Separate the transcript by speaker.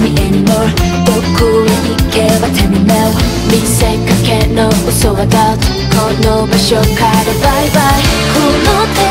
Speaker 1: ない anymore どこへ行けば Tell me now 見せかけの嘘は doubt この場所からバイバイこの手